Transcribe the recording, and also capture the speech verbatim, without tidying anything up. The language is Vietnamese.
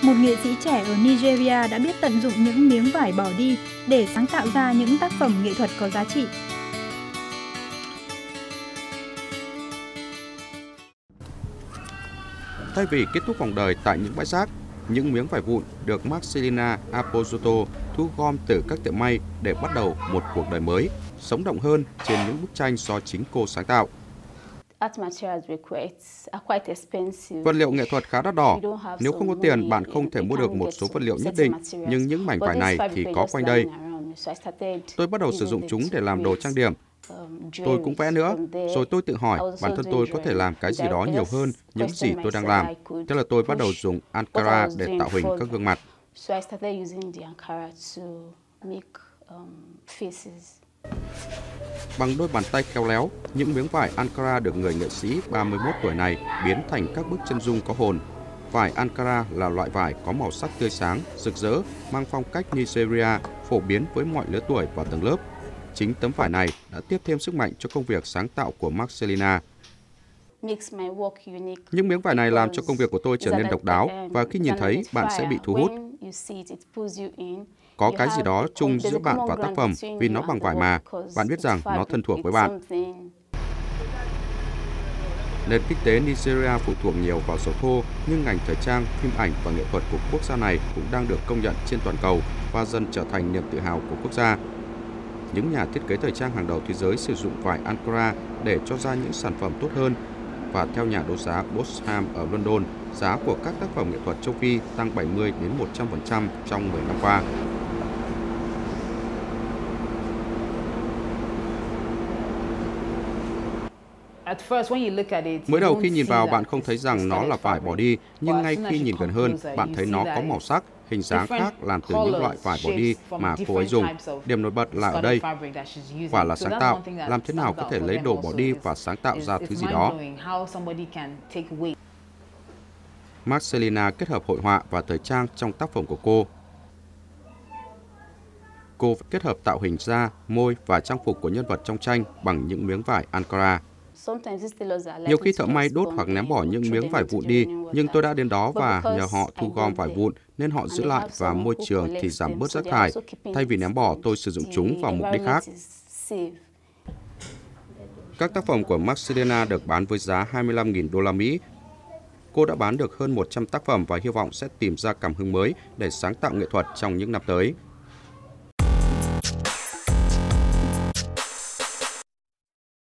một nghệ sĩ trẻ ở Nigeria đã biết tận dụng những miếng vải bỏ đi để sáng tạo ra những tác phẩm nghệ thuật có giá trị. Thay vì kết thúc vòng đời tại những bãi rác, những miếng vải vụn được Marcelina Apozotto thu gom từ các tiệm may để bắt đầu một cuộc đời mới, sống động hơn trên những bức tranh do chính cô sáng tạo. Vật liệu nghệ thuật khá đắt đỏ. Nếu không có tiền, bạn không thể mua được một số vật liệu nhất định, nhưng những mảnh vải này thì có quanh đây. Tôi bắt đầu sử dụng chúng để làm đồ trang điểm. Tôi cũng vẽ nữa, rồi tôi tự hỏi bản thân tôi có thể làm cái gì đó nhiều hơn những gì tôi đang làm. Thế là tôi bắt đầu dùng Ankara để tạo hình các gương mặt. Bằng đôi bàn tay khéo léo, những miếng vải Ankara được người nghệ sĩ ba mươi mốt tuổi này biến thành các bức chân dung có hồn. Vải Ankara là loại vải có màu sắc tươi sáng, rực rỡ, mang phong cách Nigeria, phổ biến với mọi lứa tuổi và tầng lớp. Chính tấm vải này đã tiếp thêm sức mạnh cho công việc sáng tạo của Marcelina. Những miếng vải này làm cho công việc của tôi trở nên độc đáo và khi nhìn thấy, bạn sẽ bị thu hút. Có cái gì đó chung giữa bạn và tác phẩm vì nó bằng vải mà, bạn biết rằng nó thân thuộc với bạn. Nền kinh tế Nigeria phụ thuộc nhiều vào dầu thô, nhưng ngành thời trang, phim ảnh và nghệ thuật của quốc gia này cũng đang được công nhận trên toàn cầu và dần trở thành niềm tự hào của quốc gia. Những nhà thiết kế thời trang hàng đầu thế giới sử dụng vải Ankara để cho ra những sản phẩm tốt hơn. Và theo nhà đấu giá Bosham ở London, giá của các tác phẩm nghệ thuật châu Phi tăng bảy mươi đến một trăm phần trăm trong mười năm qua. Mới đầu khi nhìn vào, bạn không thấy rằng nó là vải bỏ đi, nhưng ngay khi nhìn gần hơn, bạn thấy nó có màu sắc, hình dáng khác làm từ những loại vải bỏ đi mà cô ấy dùng. Điểm nổi bật là ở đây, quả là sáng tạo, làm thế nào có thể lấy đồ bỏ đi và sáng tạo ra thứ gì đó. Marcelina kết hợp hội họa và thời trang trong tác phẩm của cô. Cô kết hợp tạo hình da, môi và trang phục của nhân vật trong tranh bằng những miếng vải Ankara. Nhiều khi thợ may đốt hoặc ném bỏ những miếng vải vụn đi, nhưng tôi đã đến đó và nhờ họ thu gom vải vụn nên họ giữ lại và môi trường thì giảm bớt rác thải. Thay vì ném bỏ, tôi sử dụng chúng vào mục đích khác. Các tác phẩm của Marcelina được bán với giá hai mươi lăm nghìn đô la Mỹ. Cô đã bán được hơn một trăm tác phẩm và hy vọng sẽ tìm ra cảm hứng mới để sáng tạo nghệ thuật trong những năm tới.